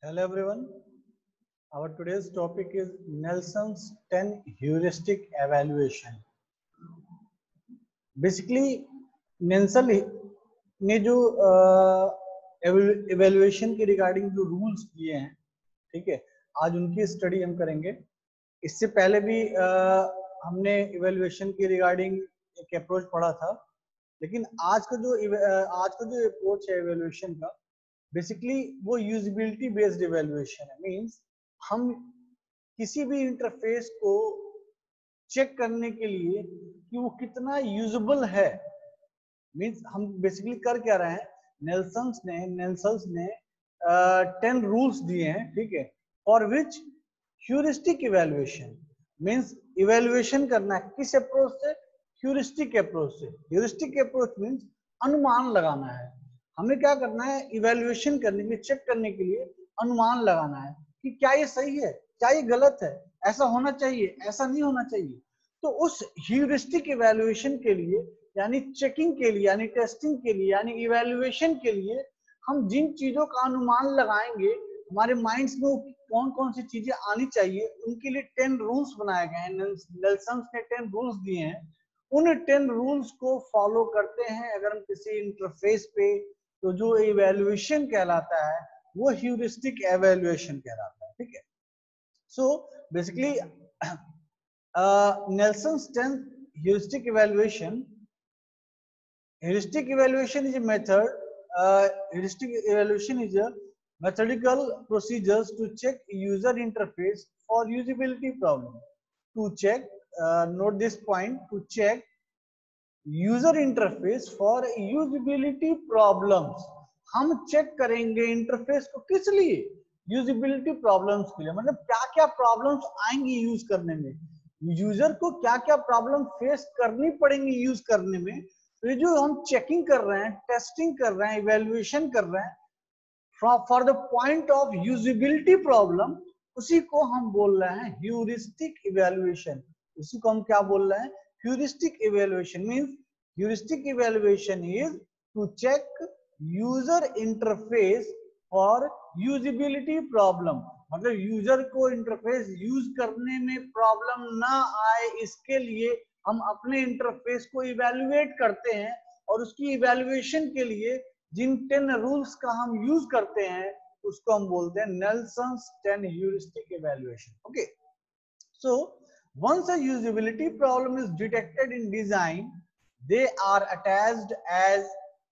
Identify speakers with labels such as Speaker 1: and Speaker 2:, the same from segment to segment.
Speaker 1: Hello everyone. Our today's topic is Nelson's 10 heuristic evaluation. Basically, Nelson ने जो evaluation के regarding जो rules दिए हैं, ठीक है, आज उनकी स्टडी हम करेंगे। इससे पहले भी हमने evaluation के रिगार्डिंग एक अप्रोच पढ़ा था, लेकिन आज का जो अप्रोच है evaluation का, बेसिकली वो यूजिबिलिटी बेस्ड इवैल्यूएशन है। मींस हम किसी भी इंटरफेस को चेक करने के लिए कि वो कितना यूजेबल है, मींस हम बेसिकली कर क्या रहे हैं, नेल्सन्स ने 10 रूल्स दिए हैं, ठीक है, for which heuristic evaluation means evaluation करना है किस अप्रोच से, ह्यूरिस्टिक अप्रोच से। ह्यूरिस्टिक अप्रोच मींस अनुमान लगाना है। हमें क्या करना है, इवैल्यूएशन करने के लिए, चेक करने के लिए अनुमान लगाना है कि क्या ये सही है, क्या ये गलत है, ऐसा होना चाहिए, ऐसा नहीं होना चाहिए। तो उस ह्यूरिस्टिक इवैल्यूएशन के लिए, यानी चेकिंग के लिए, यानी टेस्टिंग के लिए, यानी इवैल्यूएशन के लिए हम जिन चीजों का अनुमान लगाएंगे, हमारे माइंड्स में कौन कौन सी चीजें आनी चाहिए, उनके लिए 10 रूल्स बनाए गए हैं। नेल्सन ने 10 रूल्स दिए हैं। उन 10 रूल्स को फॉलो करते हैं अगर हम किसी इंटरफेस पे, तो जो इवैल्यूएशन कहलाता है वो ह्यूरिस्टिक एवैल्यूएशन कहलाता है, ठीक है। So basically Nelson's 10 heuristic evaluation is a method. Heuristic evaluation is a methodical procedures to check user interface for usability problem. To check, note this point, to check user interface for usability problems. हम check करेंगे interface को किस लिए, usability problems के लिए। मतलब क्या क्या प्रॉब्लम्स आएंगी यूज करने में, यूजर को क्या क्या प्रॉब्लम फेस करनी पड़ेंगी यूज करने में। तो ये जो हम चेकिंग कर रहे हैं, टेस्टिंग कर रहे हैं, इवैल्यूएशन कर रहे हैं for the point of usability problem, उसी को हम बोल रहे हैं ह्यूरिस्टिक इवैल्यूएशन। उसी को हम क्या बोल रहे हैं, heuristic evaluation. Means heuristic evaluation is to check user interface for usability problem. मतलब यूजर को इंटरफेस यूज करने में प्रॉब्लम ना आए, इसके लिए हम अपने इंटरफेस को इवैल्यूएट करते हैं, और उसकी इवैल्यूएशन के लिए जिन 10 रूल्स का हम यूज करते हैं उसको हम बोलते हैं नेल्सन्स 10 heuristic evaluation. Okay, so once a usability problem is detected in design, they are attached as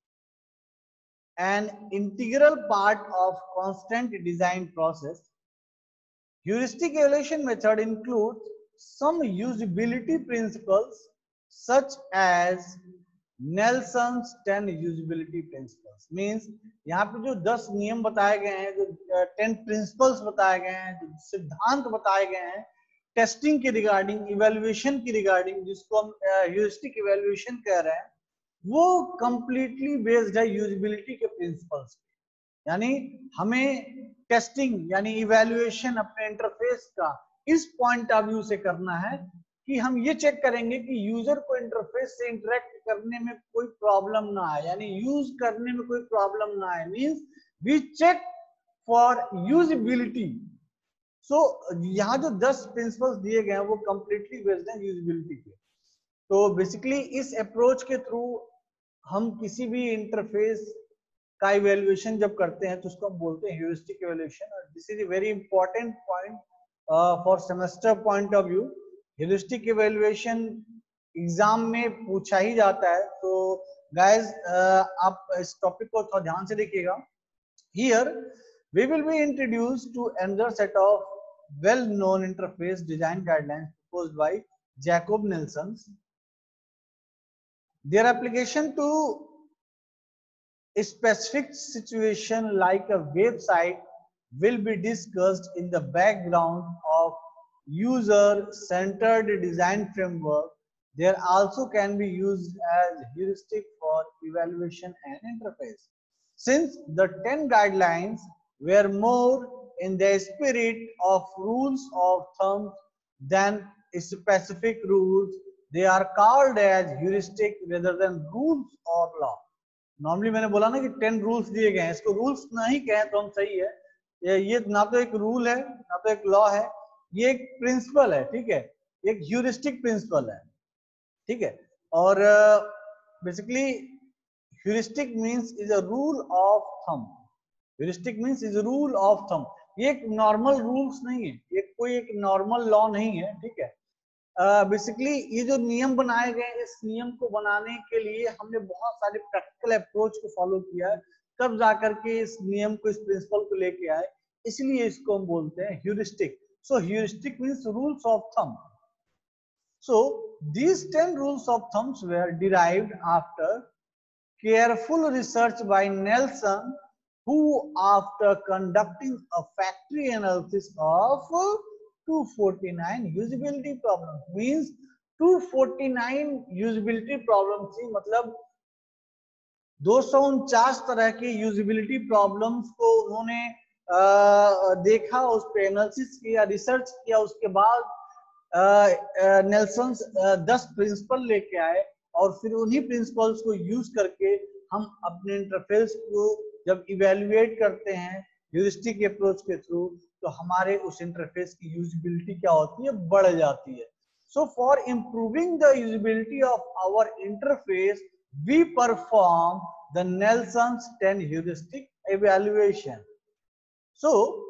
Speaker 1: an integral part of constant design process. Heuristic evaluation method includes some usability principles such as Nelson's 10 usability principles. Means यहाँ पे जो 10 नियम बताए गए हैं, जो 10 principles बताए गए हैं, जो सिद्धांत बताए गए हैं टेस्टिंग के रिगार्डिंग, इवैल्यूएशन की रिगार्डिंग, जिसको हम ह्यूरिस्टिक इवैल्यूएशन कह रहे हैं, वो कंप्लीटली बेस्ड है यूजिबिलिटी के प्रिंसिपल्स पे। यानी हमें टेस्टिंग यानी इवैल्यूएशन अपने इंटरफेस का इस पॉइंट ऑफ व्यू से करना है कि हम ये चेक करेंगे कि यूजर को इंटरफेस से इंटरेक्ट करने में कोई प्रॉब्लम ना आए, यानी यूज करने में कोई प्रॉब्लम ना आए। Means we check for usability. So यहाँ जो 10 प्रिंसिपल्स दिए गए हैं वो कंप्लीटली बेस्ड है यूजिबिलिटी पे। तो बेसिकली इस अप्रोच के थ्रू हम किसी भी इंटरफेस का इवैल्यूएशन जब करते हैं तो उसको हम बोलते हैं ह्यूरिस्टिक इवैल्यूएशन। और this is a very important point for semester point of view. Heuristic evaluation exam में पूछा ही जाता है, तो गाइस आप इस टॉपिक को थोड़ा ध्यान से देखिएगा। Here we will be introduced to another set of well-known interface design guidelines proposed by Jacob Nelson. Their application to a specific situation like a website will be discussed in the background of user-centered design framework. There also can be used as heuristic for evaluation and interface. Since the 10 guidelines were more in the spirit of rules of thumb than specific rules, they are called as heuristic rather than rules of law. Normally मैंने बोला ना कि 10 rules दिए गए हैं, इसको rules नहीं कहें तो हम सही है, ये ना तो एक रूल है ना तो एक लॉ है, ये एक प्रिंसिपल है, ठीक है, एक ह्यूरिस्टिक प्रिंसिपल है, ठीक है। और basically heuristic means is a rule of thumb, heuristic means is rule of thumb, ये एक नॉर्मल रूल्स नहीं है, ये कोई एक नॉर्मल लॉ नहीं है, ठीक है। बेसिकली ये जो नियम बनाए गए, इस नियम को बनाने के लिए हमने बहुत सारे प्रैक्टिकल अप्रोच को फॉलो किया है, तब जाकर के इस नियम को, इस प्रिंसिपल को लेके आए, इसलिए इसको हम बोलते हैं heuristic. So heuristic means rules of thumb. So these 10 rules of thumbs were derived after careful research by Nelson, who after conducting a factory analysis of 249 usability problems, means 249 usability problems थी, मतलब 249 तरह के usability problems को उन्होंने देखा, उस पे analysis किया, रिसर्च किया, उसके बाद नेल्सन 10 प्रिंसिपल लेके आए और फिर उन्हीं प्रिंसिपल्स को यूज करके हम अपने इंटरफेस को जब इवेल्युएट करते हैं ह्यूरिस्टिक अप्रोच के थ्रू, तो हमारे उस इंटरफेस की यूजिबिलिटी क्या होती है, बढ़ जाती है। So for improving the usability of our interface we perform the Nelson's 10 heuristic evaluation. So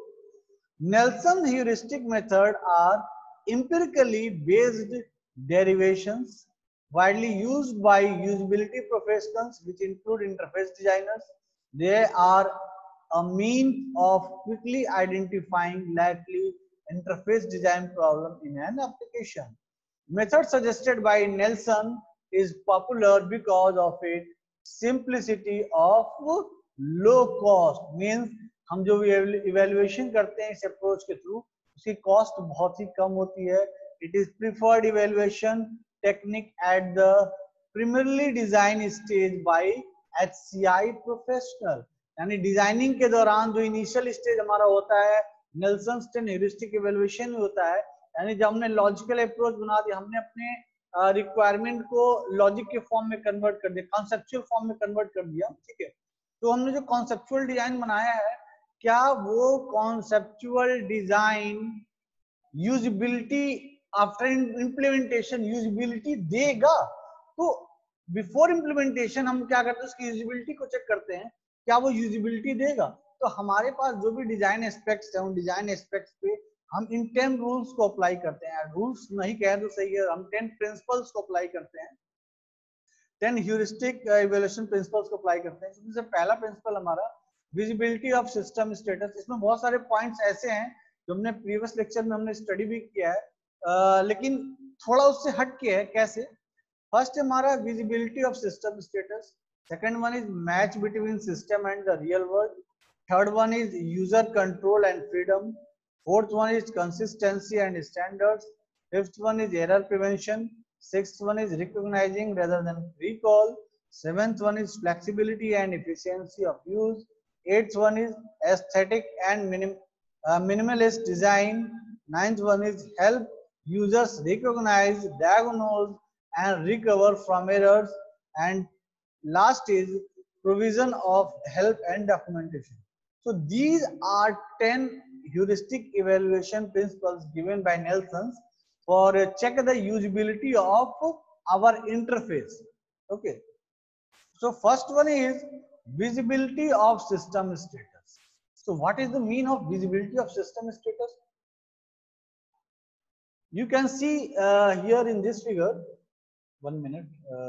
Speaker 1: Nelson heuristic method are empirically based derivations widely used by usability professionals, which include interface designers. They are a means of quickly identifying likely interface design problem in an application. Method suggested by Nelson is popular because of its simplicity of low cost, means हम जो evaluation करते हैं इस approach के through, उसकी cost बहुत ही कम होती है। It is preferred evaluation technique at the primarily design stage by HCI professional, यानी डिजाइनिंग के दौरान जो इनिशियल स्टेज हमारा होता है नेल्सन 10 ह्यूरिस्टिक इवेल्युएशन होता है, यानी जब हमने लॉजिकल अप्रोच बना दिया, हमने अपने रिक्वायरमेंट को लॉजिक के फॉर्म में कन्वर्ट कर दिया, कॉन्सेप्चुअल फॉर्म में कन्वर्ट कर दिया, ठीक है। तो हमने जो कॉन्सेप्चुअल डिजाइन बनाया है, क्या वो conceptual design usability after implementation usability देगा? तो बिफोर इम्प्लीमेंटेशन हम क्या करते हैं, उसकी यूजिबिलिटी को चेक करते हैं, क्या वो यूजिबिलिटी देगा। तो हमारे पास जो भी डिजाइन एस्पेक्ट्स हैं, उन डिजाइन एस्पेक्ट्स पे हम इन 10 रूल्स को अप्लाई करते हैं, रूल्स नहीं कहें तो सही है, हम 10 प्रिंसिपल्स को अप्लाई करते हैं, 10 ह्यूरिस्टिक इवैल्यूएशन प्रिंसिपल्स को अप्लाई करते हैं। इसमें से पहला प्रिंसिपल हमारा विजिबिलिटी ऑफ सिस्टम स्टेटस। इसमें बहुत सारे पॉइंट्स ऐसे हैं जो हमने प्रीवियस लेक्चर में हमने स्टडी भी किया है, लेकिन थोड़ा उससे हट के है। कैसे? फर्स्ट हमारा visibility of system status, second one is match between system and the real world, third one is user control and freedom, fourth one is consistency and standards, fifth one is error prevention, sixth one is recognizing rather than recall, seventh one is flexibility and efficiency of use, eighth one is aesthetic and minimalist design, ninth one is help users recognize, diagnose and recover from errors, and last is provision of help and documentation. So these are 10 heuristic evaluation principles given by Nelson for check the usability of our interface. Okay, so first one is visibility of system status. So what is the mean of visibility of system status? You can see here in this figure, 1 minute,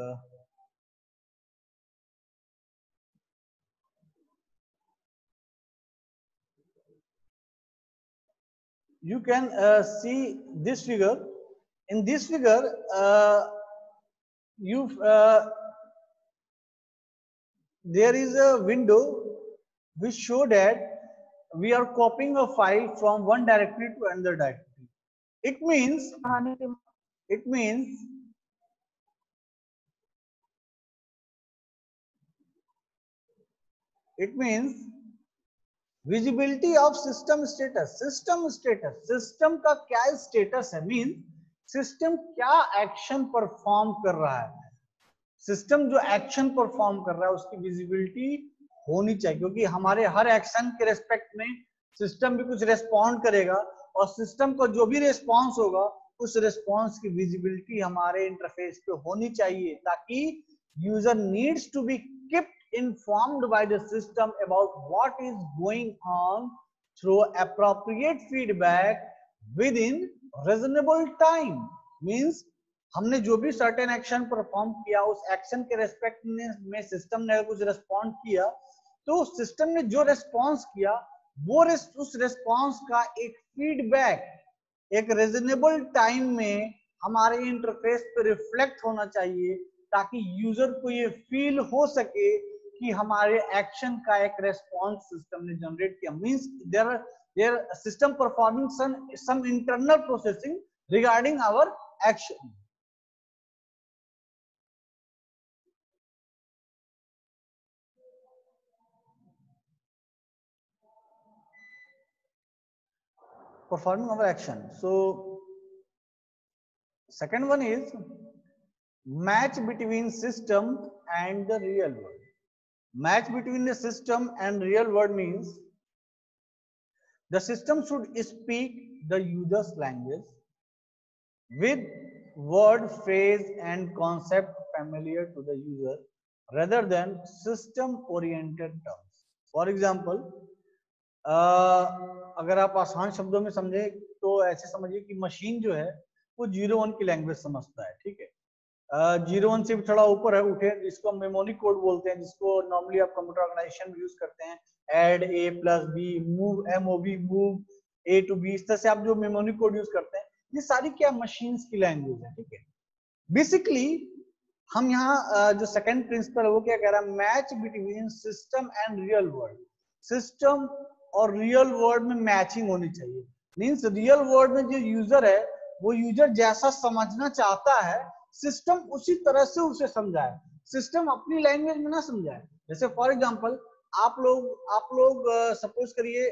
Speaker 1: you can see this figure. In this figure, there is a window which show that we are copying a file from one directory to another directory. It means visibility of system status. System का क्या status है, mean system क्या action perform कर रहा है। System जो action perform कर रहा है उसकी विजिबिलिटी होनी चाहिए, क्योंकि हमारे हर एक्शन के रेस्पेक्ट में सिस्टम भी कुछ रेस्पॉन्ड करेगा और सिस्टम को जो भी रेस्पॉन्स होगा उस रेस्पॉन्स की विजिबिलिटी हमारे इंटरफेस पे होनी चाहिए ताकि user needs to be kept informed by the system about what is going on through appropriate feedback within reasonable time. Means हमने जो भी सर्टेन एक्शन परफॉर्म किया उस एक्शन के रेस्पेक्ट में सिस्टम ने कुछ रेस्पॉन्ड किया तो सिस्टम ने जो रेस्पॉन्स किया वो उस रेस्पॉन्स का एक फीडबैक एक रीजनेबल टाइम में हमारे इंटरफेस पे रिफ्लेक्ट होना चाहिए ताकि यूजर को ये फील हो सके कि हमारे एक्शन का एक रेस्पॉन्स सिस्टम ने जनरेट किया. Means there system performing some internal processing regarding our action. Performing our action. So second one is match between system and the real world. Match between the system and real world means the system should speak the user's language with word, phrase and concept familiar to the user rather than system oriented terms. For example, अगर आप आसान शब्दों में समझे तो ऐसे समझिए कि मशीन जो है वो 0-1 की लैंग्वेज समझता है. ठीक है, 0-1 से भी थोड़ा ऊपर है उठे जिसको हम मेमोनिक कोड बोलते हैं, जिसको नॉर्मली आप कंप्यूटर ऑर्गेनाइजेशन में यूज करते हैं. Add A plus B, move MOV, move A to B, इस तरह से आप जो मेमोनिक कोड यूज करते हैं ये सारी क्या मशीन्स की लैंग्वेज है. ठीक है, बेसिकली हम यहाँ जो सेकंड प्रिंसिपल है वो क्या कह रहा है, match between system and real world. System और रियल वर्ल्ड में मैचिंग होनी चाहिए. मींस रियल वर्ल्ड में जो यूजर है वो यूजर जैसा समझना चाहता है सिस्टम उसी तरह से उसे समझाए, सिस्टम अपनी लैंग्वेज में ना समझाए. जैसे फॉर एग्जांपल आप लोग सपोज करिए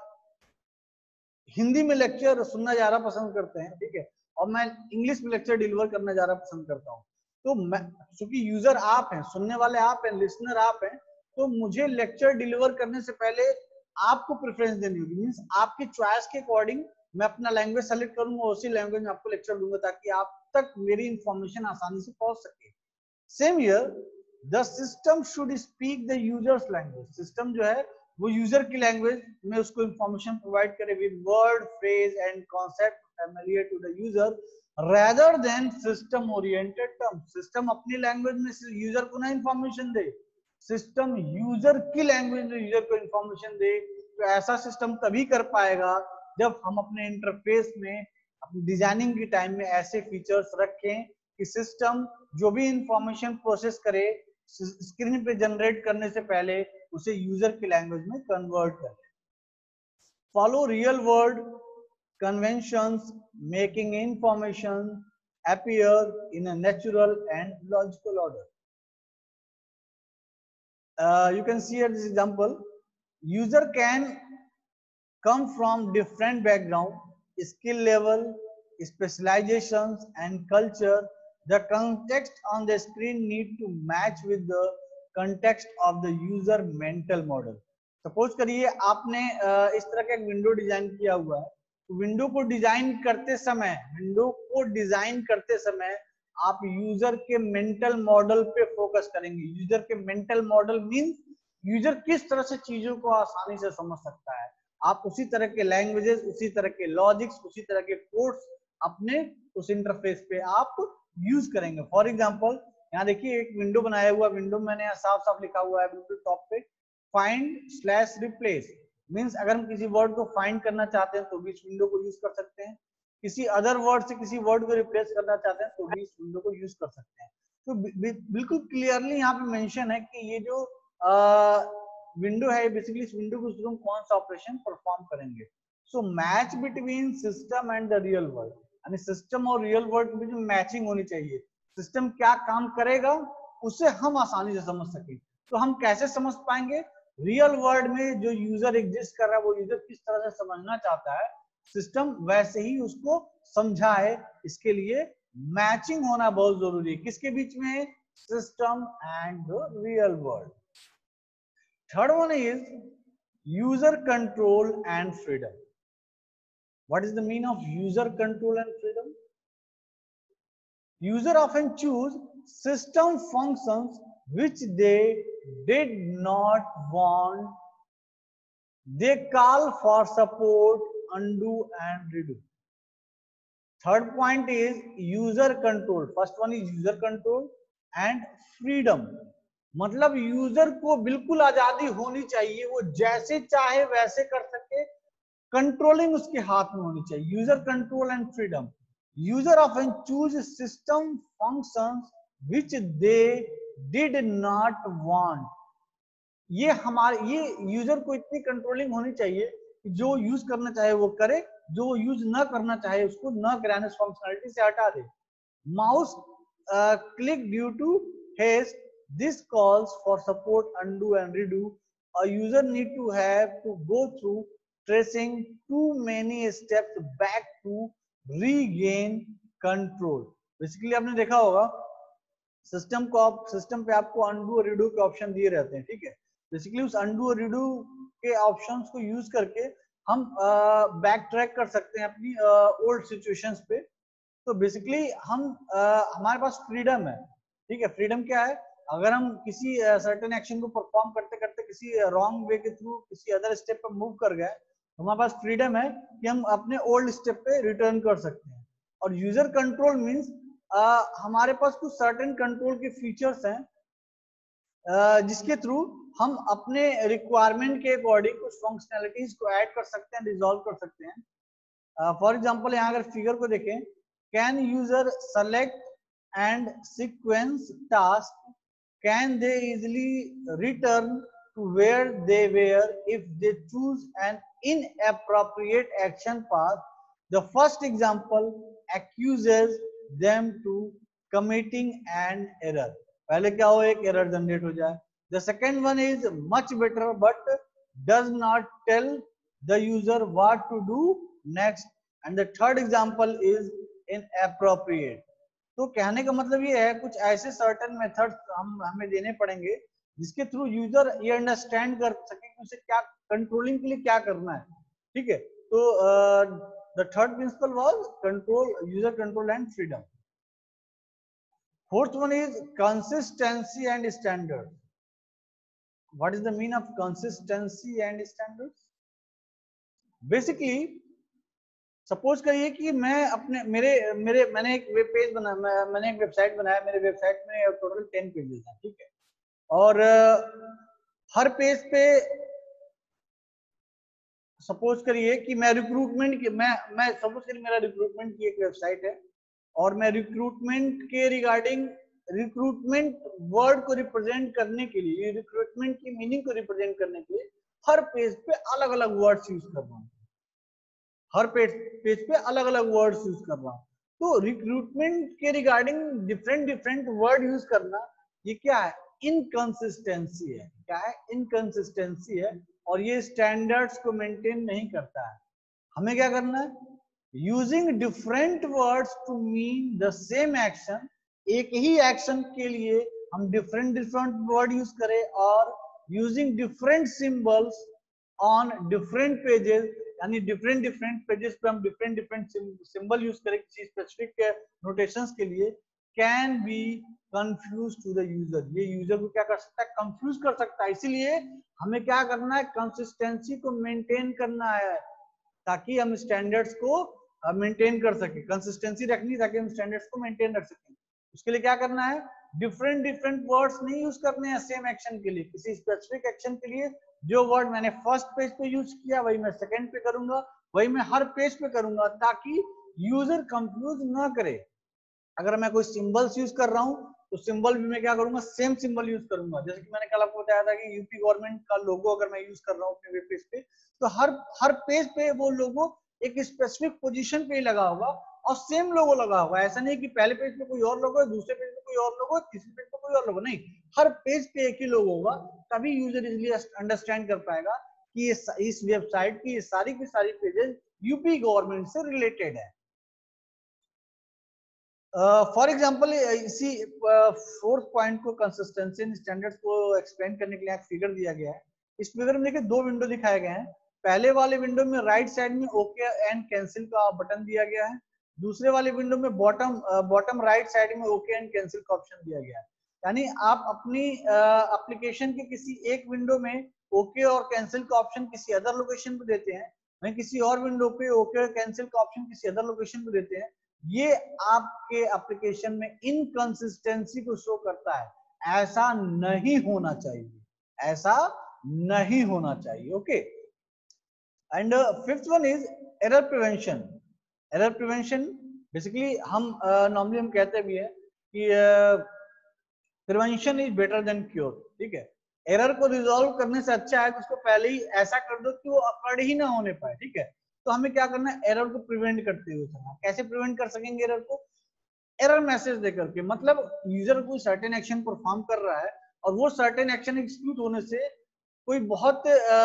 Speaker 1: हिंदी में लेक्चर सुनना ज्यादा पसंद करते हैं. ठीक है, और मैं इंग्लिश में लेक्चर डिलीवर करना ज्यादा पसंद करता हूँ. तो मैं क्योंकि यूजर आप हैं, सुनने वाले आप हैं, लिसनर आप हैं, तो मुझे लेक्चर डिलीवर करने से पहले आपको प्रेफरेंस देनी होगी. मींस आपकी चॉइस के अकॉर्डिंग मैं अपना लैंग्वेज सेलेक्ट करूंगा, उसी लैंग्वेज में आपको लेक्चर दूंगा ताकि आप तक मेरी इंफॉर्मेशन आसानी से पहुंच सके. Same here the system should speak the user's language. System जो है वो यूजर की लैंग्वेज में उसको इंफॉर्मेशन प्रोवाइड करे with word, phrase and concept familiar to the user rather than system oriented terms. System अपनी लैंग्वेज में यूजर को ना इंफॉर्मेशन दे, सिस्टम यूजर की लैंग्वेज में यूजर को इंफॉर्मेशन दे. तो ऐसा सिस्टम तभी कर पाएगा जब हम अपने इंटरफेस में अपनी डिजाइनिंग के टाइम में ऐसे फीचर्स रखें कि सिस्टम जो भी इंफॉर्मेशन प्रोसेस करे स्क्रीन पे जनरेट करने से पहले उसे यूजर की लैंग्वेज में कन्वर्ट करे. Follow real world conventions, making information appear in a natural and logical order. You can see at this example, user can come from different background, skill level, specializations and culture. The context on the screen need to match with the context of the user mental model. Suppose करिए आपने इस तरह का एक window design किया हुआ है. Window को डिजाइन करते समय आप यूजर के मेंटल मॉडल पे फोकस करेंगे. यूजर के मेंटल मॉडल मींस यूजर किस तरह से चीजों को आसानी से समझ सकता है. आप उसी तरह के लैंग्वेजेस, उसी तरह के लॉजिक्स, उसी तरह के कोड्स अपने उस इंटरफेस पे आप यूज करेंगे. फॉर एग्जांपल यहाँ देखिए एक विंडो बनाया हुआ, विंडो मैंने यहाँ साफ साफ लिखा हुआ है बिल्कुल टॉप पे, find/replace. मींस अगर हम किसी वर्ड को फाइंड करना चाहते हैं तो भी इस विंडो को यूज कर सकते हैं. किसी अदर वर्ड से किसी वर्ड को रिप्लेस करना चाहते हैं तो भी इस विंडो को यूज कर सकते हैं. तो बिल्कुल क्लियरली यहाँ पे मेंशन है कि ये जो विंडो है बेसिकली इस विंडो के थ्रू हम कौन सा ऑपरेशन परफॉर्म करेंगे. So match between system and the real world, यानी सिस्टम और रियल वर्ल्ड के बीच में मैचिंग होनी चाहिए. सिस्टम क्या काम करेगा उसे हम आसानी से समझ सके. तो हम कैसे समझ पाएंगे, रियल वर्ल्ड में जो यूजर एग्जिस्ट कर रहा है वो यूजर किस तरह से समझना चाहता है सिस्टम वैसे ही उसको समझाए. इसके लिए मैचिंग होना बहुत जरूरी है. किसके बीच में, system and the real world. Third one is user control and freedom. What is the meaning of user control and freedom? User often choose system functions which they did not want. They call for support, undo and redo. Third point is user control. First one is user control and freedom. मतलब user को बिल्कुल आजादी होनी चाहिए, वो जैसे चाहे वैसे कर सके, कंट्रोलिंग उसके हाथ में होनी चाहिए. User control and freedom. User often choose system functions which they did not want. ये यूजर को इतनी कंट्रोलिंग होनी चाहिए कि जो यूज करना चाहे वो करे, जो यूज ना करना चाहे उसको ना कराने, फंक्शनलिटी से हटा दे. Mouse click due to haste. This calls for support, undo and redo. A user need to have to go through tracing too many steps back to regain control. Basically आपने देखा होगा सिस्टम पे आपको undo और redo के option दिए रहते हैं, ठीक है. बेसिकली उस undo और redo के ऑप्शंस को यूज करके हम बैक ट्रैक कर सकते हैं अपनी ओल्ड सिचुएशंस पे. तो बेसिकली हमारे पास फ्रीडम है, ठीक है. फ्रीडम क्या है? अगर हम किसी सर्टेन एक्शन को परफॉर्म करते करते किसी रॉन्ग वे के थ्रू किसी अदर स्टेप पर मूव कर गए, तो हमारे पास फ्रीडम है कि हम अपने ओल्ड स्टेप पे रिटर्न कर सकते हैं. और यूजर कंट्रोल मींस हमारे पास कुछ सर्टेन कंट्रोल के फीचर्स हैं जिसके थ्रू हम अपने रिक्वायरमेंट के अकॉर्डिंग कुछ फंक्शनैलिटीज को ऐड कर सकते हैं, रिजॉल्व कर सकते हैं. फॉर एग्जांपल यहाँ अगर फिगर को देखें, can user select and sequence task. Can they easily return to where they were if they choose an inappropriate action path? The first example accuses them to committing an error. पहले क्या हो, एक error generate हो जाए. The second one is much better but does not tell the user what to do next. And the third example is inappropriate. तो कहने का मतलब ये है कुछ ऐसे सर्टेन मेथड्स हमें देने पड़ेंगे जिसके थ्रू यूजर ये अंडरस्टैंड कर सके कि उसे क्या कंट्रोलिंग के लिए क्या करना है, ठीक है. तो the third principle was control, user control and freedom. Fourth one is consistency and standard. What is the mean of consistency and standard? Basically suppose करिए कि मैं अपने मैंने एक वेब पेज बनाया, मैंने एक वेबसाइट बनाया. मेरे वेबसाइट में टोटल 10 पेजेस हैं, ठीक है. और हर पेज पे सपोज करिए कि मैं रिक्रूटमेंट की मैं सपोज करिए मेरा रिक्रूटमेंट की एक वेबसाइट है और मैं रिक्रूटमेंट के रिगार्डिंग रिक्रूटमेंट वर्ड को रिप्रेजेंट करने के लिए, रिक्रूटमेंट की मीनिंग को रिप्रेजेंट करने के लिए हर पेज पे अलग अलग वर्ड्स यूज कर रहा हूँ. हर पेज पे अलग अलग वर्ड्स यूज कर रहा हूँ. तो रिक्रूटमेंट के रिगार्डिंग डिफरेंट वर्ड यूज करना, ये क्या है? इनकंसिस्टेंसी है. क्या है? इनकंसिस्टेंसी है. और ये स्टैंडर्ड्स को मेंटेन नहीं करता है. हमें क्या करना है? Using different words to mean the same action. एक ही एक्शन के लिए हम डिफरेंट वर्ड यूज करें और using different symbols on different pages, यानी डिफरेंट पेजेस पे हम डिफरेंट सिंबल यूज करें किसी स्पेसिफिक नोटेशंस के लिए, can be confuse to the user. ये यूजर को क्या कर सकता है? कंफ्यूज कर सकता है. इसीलिए हमें क्या करना है? कंसिस्टेंसी को मेंटेन करना है ताकि हम स्टैंडर्ड्स को मेंटेन कर सके. कंसिस्टेंसी रखनी ताकि हम स्टैंडर्ड्स को मेंटेन रख सकें. उसके लिए क्या करना है? डिफरेंट वर्ड्स नहीं यूज करने हैं सेम एक्शन के लिए. किसी स्पेसिफिक एक्शन के लिए जो वर्ड मैंने फर्स्ट पेज पे यूज किया वही मैं सेकंड पे करूंगा, वही मैं हर पेज पे करूंगा ताकि यूजर कंफ्यूज ना करे. अगर मैं कोई सिंबल्स यूज कर रहा हूं तो सिंबल भी मैं क्या करूंगा? सेम सिंबल यूज करूंगा. जैसे कि मैंने कल आपको बताया था कि यूपी गवर्नमेंट का लोगो अगर मैं यूज कर रहा हूं अपने वेब पेज पे, तो हर पेज पे वो लोगो एक स्पेसिफिक पोजीशन पे ही लगा होगा और सेम लोगो लगा होगा. ऐसा नहीं कि पहले पेज पे कोई और लोगो है, दूसरे पेज पे कोई और लोगो है, तीसरे पेज पे कोई और लोगो. नहीं, हर पेज पे एक ही लोगो होगा. तभी यूजर इजीली अंडरस्टैंड कर पाएगा कि इस वेबसाइट की सारी पेजेस यूपी गवर्नमेंट से रिलेटेड है. फॉर एग्जाम्पल इसी फोर्थ पॉइंट को, कंसिस्टेंसी एंड स्टैंडर्ड्स को एक्सप्लेन करने के लिए एक फिगर दिया गया है. इस फिगर में देखिए दो विंडो दिखाए गए हैं। पहले वाले विंडो में राइट साइड में ओके एंड कैंसिल का बटन दिया गया है, दूसरे वाले विंडो में बॉटम राइट साइड में ओके एंड कैंसिल का ऑप्शन दिया गया है। यानी आप अपनी एप्लीकेशन के किसी एक विंडो में ओके और कैंसिल का ऑप्शन किसी अदर लोकेशन पे देते हैं, वहीं किसी और विंडो पे ओके और कैंसिल का ऑप्शन किसी अदर लोकेशन पे देते हैं। ये आपके एप्लीकेशन में इनकंसिस्टेंसी को शो करता है। ऐसा नहीं होना चाहिए, ऐसा नहीं होना चाहिए। Okay, and fifth one is error prevention. Error prevention basically हम नॉर्मली हम कहते भी है कि prevention is better than cure. ठीक है, एरर को रिजॉल्व करने से अच्छा है कि उसको पहले ही ऐसा कर दो कि वो अकड़ ही ना होने पाए। ठीक है, तो हमें क्या करना है, एरर को प्रिवेंट करते हुए चलना। कैसे प्रिवेंट कर सकेंगे एरर को? एरर मैसेज देकर के, मतलब यूजर कोई सर्टेन एक्शन परफॉर्म कर रहा है और वो सर्टेन एक्शन एग्जीक्यूट होने से कोई बहुत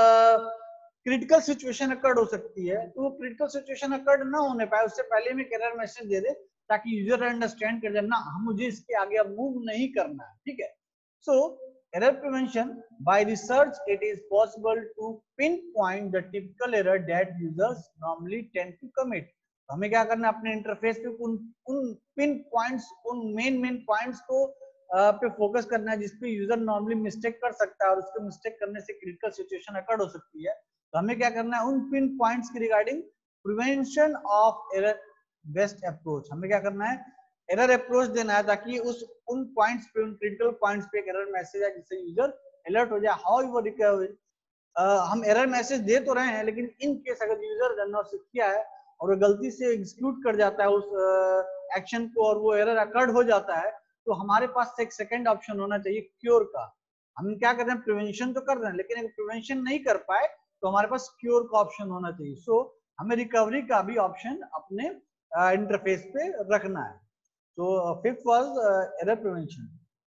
Speaker 1: क्रिटिकल सिचुएशन अकर्ड हो सकती है, तो वो क्रिटिकल सिचुएशन अकर्ड ना होने पाए उससे पहले में एरर मैसेज दे दे, ताकि यूजर अंडरस्टैंड कर जाए ना मुझे इसके आगे अब मूव नहीं करना है। ठीक है, सो error prevention, by research it is possible to pinpoint the typical error that users normally tend to commit. तो हमें क्या करना है, अपने इंटरफेस पे उन पिन पॉइंट्स, उन मेन पॉइंट्स को पे फोकस करना है जिसपे यूजर नॉर्मली मिस्टेक कर सकता है और उसके मिस्टेक करने से क्रिटिकल सिचुएशन अकर्ड हो सकती है। तो हमें क्या करना है, उन पिन पॉइंट्स की regarding prevention of error best approach, हमें क्या करना है, एरर अप्रोच देना है ताकि उन पॉइंट्स पे, उन क्रिटिकल पॉइंट्स पे एक एरर मैसेज है जिससे यूजर अलर्ट हो जाए। हाउ वो रिकवर, हम एरर मैसेज दे तो रहे हैं लेकिन इन केस अगर यूजर रन और किया है और वो गलती से एग्जीक्यूट कर जाता है उस एक्शन को और वो एरर अकर्ड हो जाता है, तो हमारे पास एक सेकंड ऑप्शन होना चाहिए क्योर का। हम क्या कर रहे हैं, प्रिवेंशन तो कर रहे हैं लेकिन अगर प्रिवेंशन नहीं कर पाए तो हमारे पास क्योर का ऑप्शन होना चाहिए। सो हमें रिकवरी का भी ऑप्शन अपने इंटरफेस पे रखना है। So fifth was error prevention.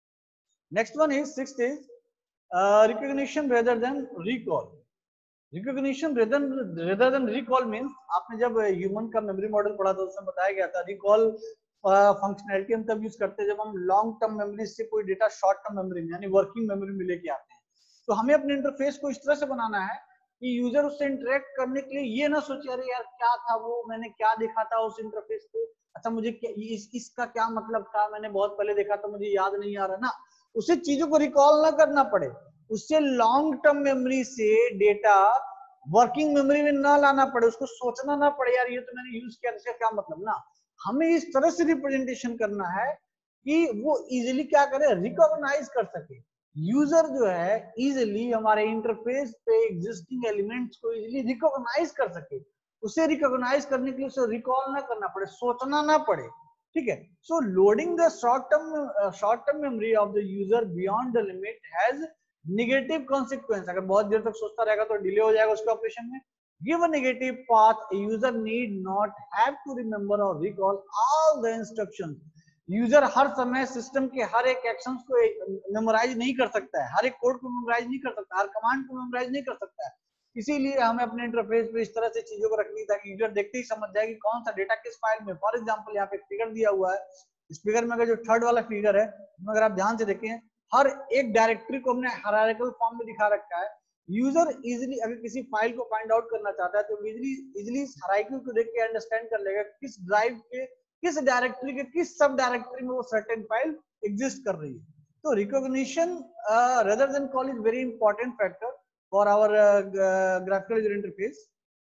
Speaker 1: Next one is sixth is recognition rather than recall. Recognition rather than recall means आपने जब ह्यूमन का मेमोरी मॉडल पढ़ा था उसमें बताया गया था रिकॉल फंक्शनैलिटी हम तब यूज करते हैं जब हम लॉन्ग टर्म मेमोरी से कोई डेटा शॉर्ट टर्म मेमोरी में यानी वर्किंग मेमोरी में लेके आते हैं। तो हमें अपने इंटरफेस को इस तरह से बनाना है कि यूजर उससे इंटरेक्ट करने के लिए ये ना सोचे अरे यार क्या था वो, मैंने क्या देखा था उस इंटरफेस पे, अच्छा मुझे इसका क्या मतलब था, मैंने बहुत पहले देखा था मुझे याद नहीं आ रहा ना, उसे चीजों को रिकॉल ना करना पड़े, उससे लॉन्ग टर्म मेमोरी से डेटा वर्किंग मेमोरी में ना लाना पड़े, उसको सोचना ना पड़े यार ये तो मैंने यूज किया इसका क्या मतलब ना। हमें इस तरह से रिप्रेजेंटेशन करना है कि वो इजीली क्या करे, रिकॉग्नाइज कर सके। यूजर जो है इजीली हमारे इंटरफेस पे एग्जिस्टिंग एलिमेंट्स को इजीली रिकॉग्नाइज कर सके, उसे रिकॉग्नाइज करने के लिए उसे रिकॉल ना करना पड़े, सोचना ना पड़े। ठीक है, so loading the short term memory of the user beyond the limit has negative consequence. अगर बहुत देर तक सोचता रहेगा तो डिले हो जाएगा उसके ऑपरेशन में। Give a negative path, a user need not have to remember or recall all the instructions. User हर समय सिस्टम के हर एक एक्शंस को मेमोराइज नहीं कर सकता है, हर एक कोड को मेमोराइज नहीं कर सकता, हर कमांड को मेमोराइज नहीं कर सकता है। इसीलिए हमें अपने इंटरफेस पे इस तरह से चीजों को रखनी ताकि यूजर देखते ही समझ जाए कि कौन सा डेटा किस फाइल में। फॉर एग्जांपल यहाँ पे फिगर दिया हुआ है, इस फिगर में अगर जो थर्ड वाला फिगर है अगर आप ध्यान से देखें हर एक डायरेक्टरी को हमने हायरार्किकल फॉर्म में दिखा रखा है। यूजर इजीली अगर किसी फाइल को फाइंड आउट करना चाहता है तो इजीली इस हायरार्की को देख के अंडरस्टैंड कर लेगा किस ड्राइव के, किस डायरेक्टरी के, किस सब डायरेक्टरी में वो सर्टेन फाइल एग्जिस्ट कर रही है। तो recognition rather than call is very important factor for our graphical user interface.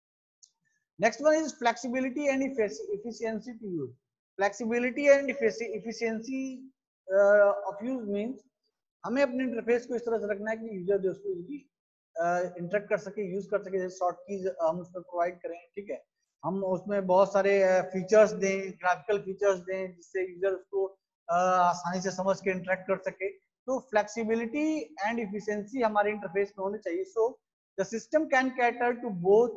Speaker 1: Next one is flexibility and efficiency to use. Flexibility and efficiency of use means हमें अपने interface को इस तरह से रखना है कि यूजर जो उसको इजीली इंटरेक्ट कर सके, यूज कर सके, जैसे शॉर्ट कीज हम उसको प्रोवाइड करें। ठीक है, हम उसमें बहुत सारे फीचर्स दें, ग्राफिकल फीचर्स दें जिससे यूजर उसको आसानी से समझ के इंटरेक्ट कर सके। तो फ्लेक्सिबिलिटी एंड इफिशिएंसी हमारे इंटरफेस में होनी चाहिए। So the system can cater to both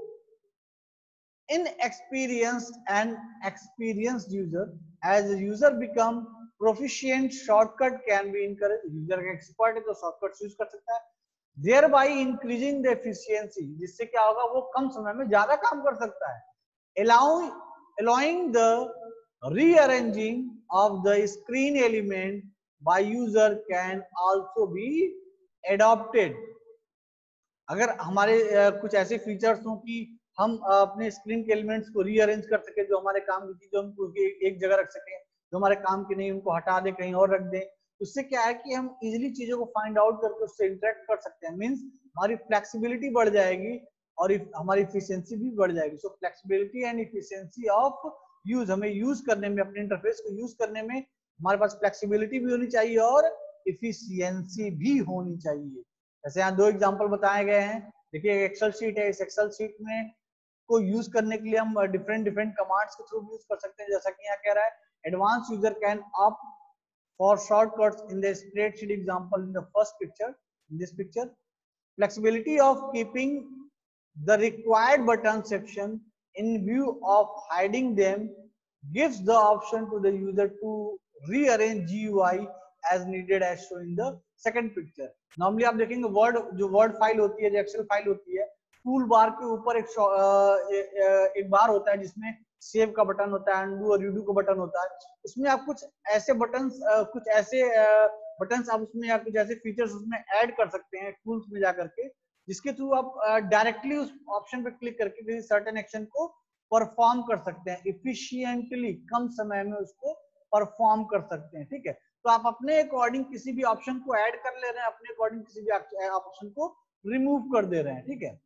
Speaker 1: inexperienced and experienced user. As a user become proficient, shortcut can be encouraged. User का expert है तो shortcuts यूज कर सकता है, thereby increasing the efficiency, जिससे क्या होगा वो कम समय में ज्यादा काम कर सकता है। allowing the rearranging of the screen element by user can also be adopted. अगर हमारे कुछ ऐसे फीचर्स हो कि हम अपने स्क्रीन के एलिमेंट्स को रीअरेंज कर सके, जो हमारे काम की चीजें उनको एक जगह रख सके, जो हमारे काम की नहीं उनको हटा दे कहीं और रख दें, उससे क्या है कि हम इजीली चीजों को फाइंड आउट करके उससे इंटरेक्ट कर सकते हैं। मींस हमारी फ्लेक्सिबिलिटी बढ़ जाएगी और हमारी इफिशियंसी भी बढ़ जाएगी। So flexibility and efficiency of use, हमें यूज करने में, अपने इंटरफेस को यूज करने में हमारे पास फ्लेक्सिबिलिटी भी होनी चाहिए और इफिशियंसी भी होनी चाहिए। जैसे यहाँ 2 एग्जांपल बताए गए हैं। देखिए एक्सेल शीट है, इस एक्सेल शीट में को यूज करने के लिए हम डिफरेंट कमांड्स के थ्रू यूज कर सकते हैं। जैसा कि यहाँ कह रहा है, advance user can opt for shortcuts in the spreadsheet example in the first picture, in this picture. Flexibility of keeping the required button section in view of hiding them gives the option to the user to rearrange GUI as needed as shown in the second picture. Normally आप देखेंगे word, जो word file होती है, जो Excel file होती है, tool bar के ऊपर एक बार होता है जिसमें सेव का बटन होता है, अनडू और रीडू का बटन होता है। उसमें आप कुछ ऐसे बटन, कुछ ऐसे बटन्स आप उसमें, या कुछ ऐसे फीचर्स उसमें ऐड कर सकते हैं टूल्स में जाकर के, जिसके थ्रू आप डायरेक्टली उस ऑप्शन पे क्लिक करके किसी सर्टेन एक्शन को परफॉर्म कर सकते हैं, इफिशिएंटली, कम समय में उसको परफॉर्म कर सकते हैं। ठीक है, तो आप अपने अकॉर्डिंग किसी भी ऑप्शन को ऐड कर ले रहे हैं, अपने अकॉर्डिंग किसी भी ऑप्शन को रिमूव कर दे रहे हैं। ठीक है।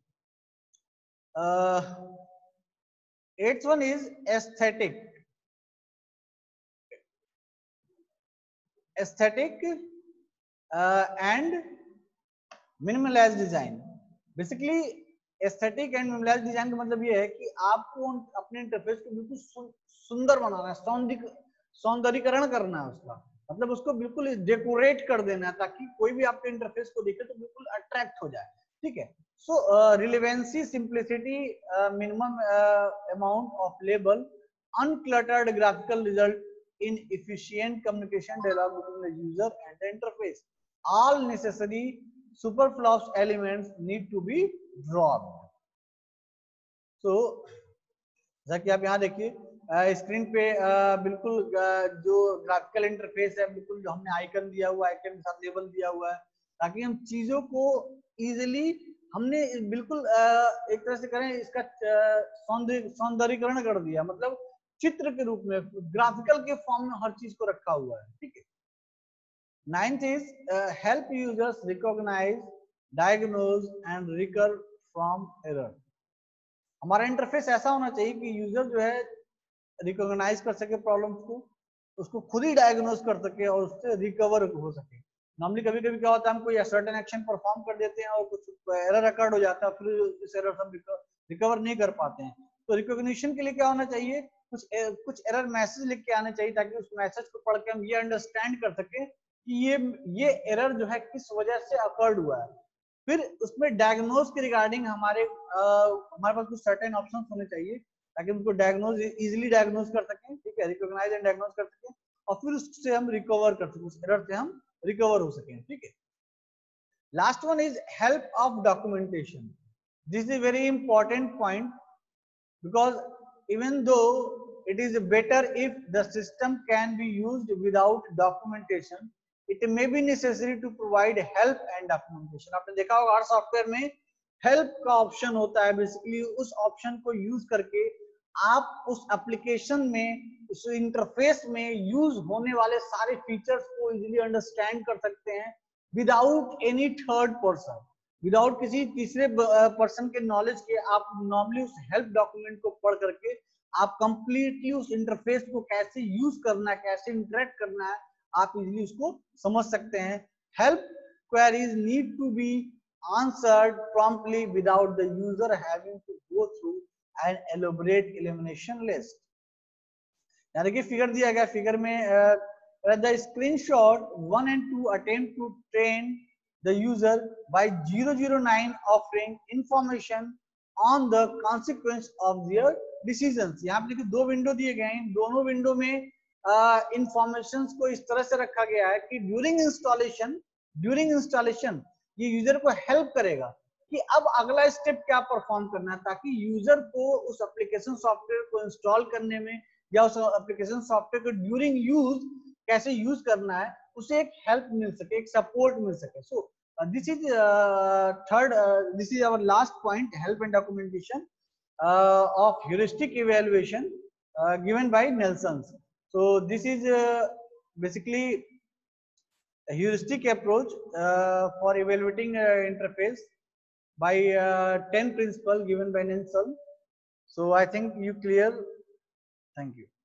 Speaker 1: 8th one is aesthetic and minimalized design। Basically aesthetic and minimalized design का मतलब ये है कि आपको अपने इंटरफेस को बिल्कुल सुंदर बनाना है, सौंदर्यीकरण करना है उसका, मतलब उसको बिल्कुल डेकोरेट कर देना है ताकि कोई भी आपके इंटरफेस को देखे तो बिल्कुल अट्रैक्ट हो जाए। ठीक है। So relevancy, simplicity, minimum amount of label, uncluttered graphical result in efficient communication dialogue between the user and the interface. All necessary superfluous elements need to be dropped. So जैसा कि आप यहाँ देखिए स्क्रीन पे बिल्कुल जो ग्राफिकल इंटरफेस है, बिल्कुल जो हमने आइकन दिया हुआ है, आइकन के साथ लेबल दिया हुआ है, ताकि हम चीजों को इजीली, हमने बिल्कुल एक तरह से करें, इसका सौंदर्यीकरण कर दिया, मतलब चित्र के रूप में, ग्राफिकल के फॉर्म में हर चीज को रखा हुआ है। ठीक है। 9th is help users recognize, diagnose and recover from error। हमारा इंटरफेस ऐसा होना चाहिए कि यूजर जो है रिकॉग्नाइज कर सके प्रॉब्लम्स को, उसको खुद ही डायग्नोज कर सके और उससे रिकवर हो सके। नॉर्मली कभी कभी क्या होता है, हम कोई सर्टेन एक्शन परफॉर्म कर देते हैं और कुछ एरर अकर्ड हो जाता है, फिर इस एरर से हम रिकवर नहीं कर पाते हैं। तो रिकॉग्निशन के लिए क्या होना चाहिए, कुछ एरर मैसेज लिख के आने चाहिए, ताकि उस मैसेज को पढ़ के हम ये अंडरस्टैंड कर सके कि ये एरर जो है किस वजह से अकर्ड हुआ है। फिर उसमें डायग्नोज के रिगार्डिंग हमारे पास कुछ सर्टेन ऑप्शंस होने चाहिए ताकि उनको डायग्नोज, इजीली डायग्नोज कर सकें। ठीक है, रिकॉग्नाइज एंड डायग्नोज कर सकें और फिर उससे हम रिकवर कर सकें, उस एरर से हम रिकवर हो सकें। ठीक है। Last one is help of documentation. This is very important point because even though it is better if the system can be used without documentation, it may be necessary to provide help and documentation। आपने देखा होगा हर software में help का option होता है। Basically उस option को यूज करके आप उस एप्लीकेशन में, उस इंटरफेस में यूज होने वाले सारे फीचर्स को इजीली अंडरस्टैंड कर सकते हैं विदाउट एनी थर्ड पर्सन, विदाउट किसी तीसरे पर्सन के नॉलेज के। आप नॉर्मली उस हेल्प डॉक्यूमेंट को पढ़ करके आप कंप्लीटली उस इंटरफेस को कैसे यूज करना है, कैसे इंटरेक्ट करना है, आप इजीली उसको समझ सकते हैं। Help queries need to be answered promptly without the user having to go through an elaborate elimination list. यहाँ देखिए फिगर दिया गया, फिगर में the screenshot 1 and 2 attempt to train the user by 009 offering information on the consequence of their decisions। यहाँ पे देखिए 2 window दिए गए हैं, दोनों विंडो में इंफॉर्मेशन को इस तरह से रखा गया है कि ड्यूरिंग इंस्टॉलेशन ये यूजर को हेल्प करेगा कि अब अगला स्टेप क्या परफॉर्म करना है, ताकि यूजर को उस एप्लीकेशन सॉफ्टवेयर को इंस्टॉल करने में या उस एप्लीकेशन सॉफ्टवेयर को ड्यूरिंग यूज कैसे यूज करना है, उसे एक हेल्प मिल सके, एक सपोर्ट मिल सके। सो This is third. This is our last point: help and documentation of heuristic evaluation given by Nelson's. So this is basically a heuristic approach for evaluating interface by 10 principle given by Nelson. So I think you clear. Thank you.